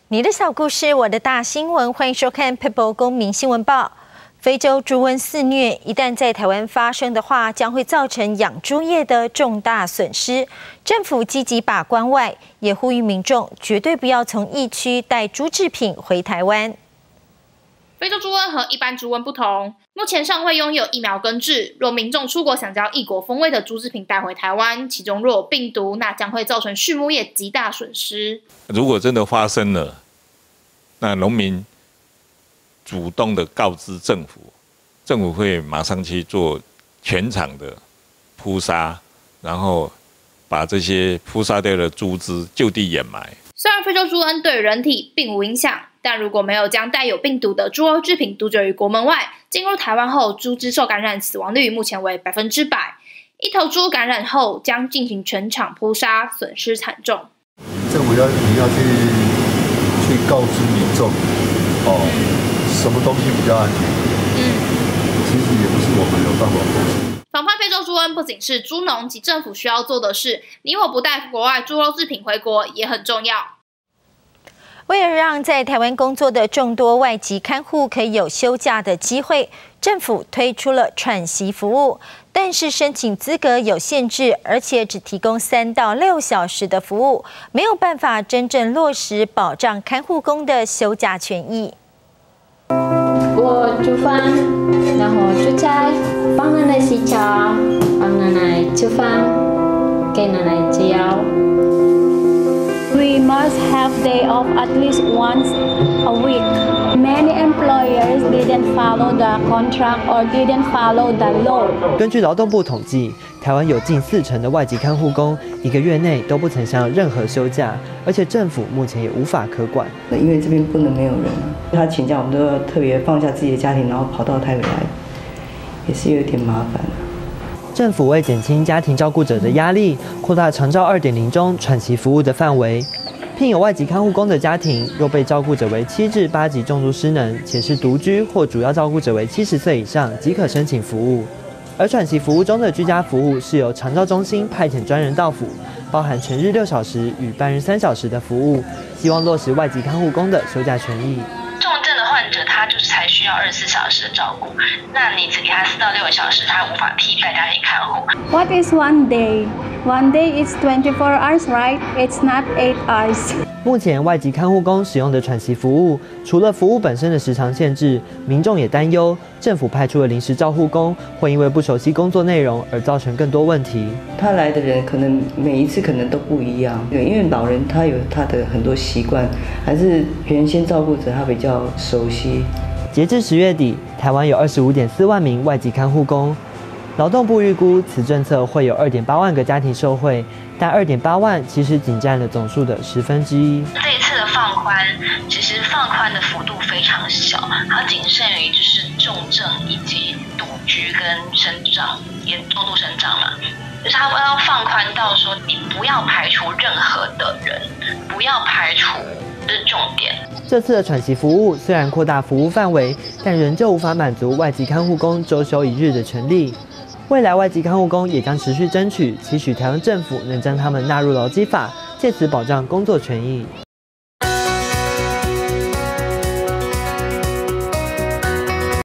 你的小故事，我的大新闻，欢迎收看 People 公民新闻报。非洲猪瘟肆虐，一旦在台湾发生的话，将会造成养猪业的重大损失。政府积极把关外，也呼吁民众绝对不要从疫区带猪制品回台湾。 非洲猪瘟和一般猪瘟不同，目前尚未拥有疫苗根治。若民众出国想将异国风味的猪制品带回台湾，其中若有病毒，那将会造成畜牧业极大损失。 如果真的发生了，那农民主动的告知政府，政府会马上去做全场的扑杀，然后把这些扑杀掉的猪只就地掩埋。 虽然非洲猪瘟对人体并无影响，但如果没有将带有病毒的猪肉制品杜绝于国门外，进入台湾后，猪只受感染死亡率目前为100%。一头猪感染后将进行全场扑杀，损失惨重。 政府你要去告知民众，什么东西比较安全？其实也不是我们有办法控制。 防范非洲猪瘟不仅是猪农及政府需要做的事，你我不带国外猪肉制品回国也很重要。 为了让在台湾工作的众多外籍看护可以有休假的机会，政府推出了喘息服务，但是申请资格有限制，而且只提供3到6小时的服务，没有办法真正落实保障看护工的休假权益。 我煮饭，然后煮菜，帮奶奶洗澡，帮奶奶吃饭，给奶奶吃药。 We must have day off at least once a week. Many employers didn't follow the contract or didn't follow the law. 根据劳动部统计，台湾有近40%的外籍看护工1个月内都不曾享有任何休假，而且政府目前也无法可管。 因为这边不能没有人他请假我们都要特别放下自己的家庭，然后跑到台北来，也是有点麻烦。 政府为减轻家庭照顾者的压力，扩大长照2.0中喘息服务的范围。聘有外籍看护工的家庭，若被照顾者为7至8级重度失能，且是独居或主要照顾者为70岁以上，即可申请服务。而喘息服务中的居家服务是由长照中心派遣专人到府，包含全日6小时与半日3小时的服务，希望落实外籍看护工的休假权益。 重症的患者他就是才需要24小时的照顾，那你只给他4到6个小时，他无法替代家庭看护。 What is one day? One day is 24 hours, right? It's not 8 hours. 目前外籍看护工使用的喘息服务，除了服务本身的时长限制，民众也担忧政府派出的临时照护工会因为不熟悉工作内容而造成更多问题。 他来的人可能每一次可能都不一样，因为老人他有他的很多习惯，还是原先照顾者他比较熟悉。 截至10月底，台湾有25.4万名外籍看护工。劳动部预估，此政策会有2.8万个家庭受惠，但2.8万其实仅占了总数的1/10。 这一次的放宽，其实放宽的幅度非常小，它仅限于就是重症以及独居跟生长，也重度生长嘛。就是它要放宽到说，你不要排除任何的人，不要排除，这是重点。 这次的喘息服务虽然扩大服务范围，但仍旧无法满足外籍看护工周休1日的权利。未来外籍看护工也将持续争取，期许台湾政府能将他们纳入劳基法，借此保障工作权益。